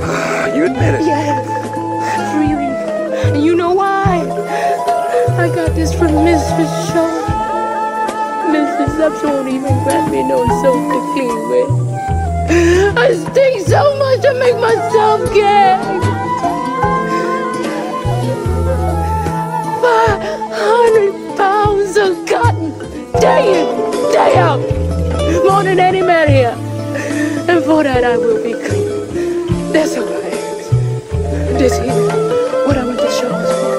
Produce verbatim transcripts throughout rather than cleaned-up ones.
You admit it? Yes, freely. And you know why? I got this from Missus Shaw. Missus Ups won't even grant me no soap to clean with. I stink so much to make myself gag. Five hundred pounds of cotton, day in, day out, more than any man here. And for that I will be clean. That's all I ask. This here, what I went to Shaw's for.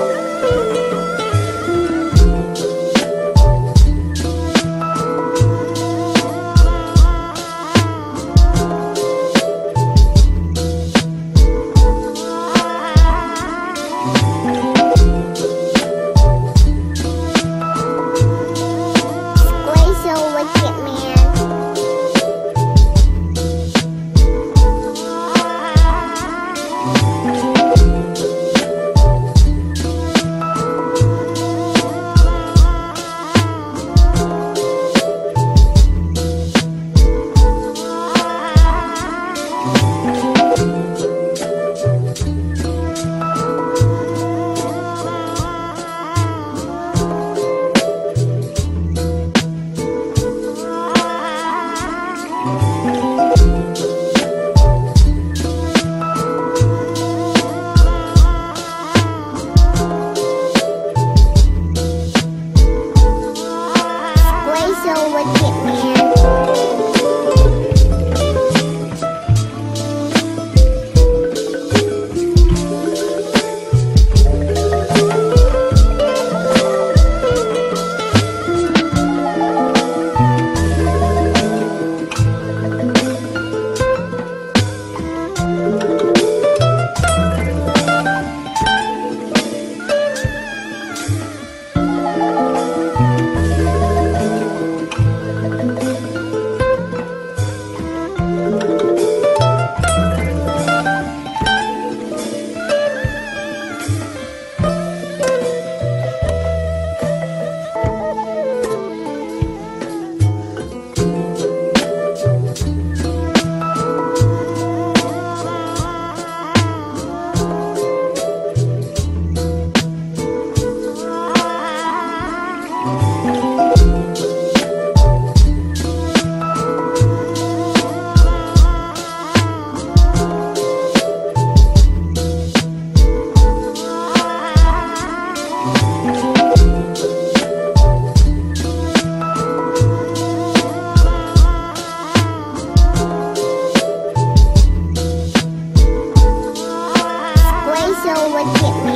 So what get me?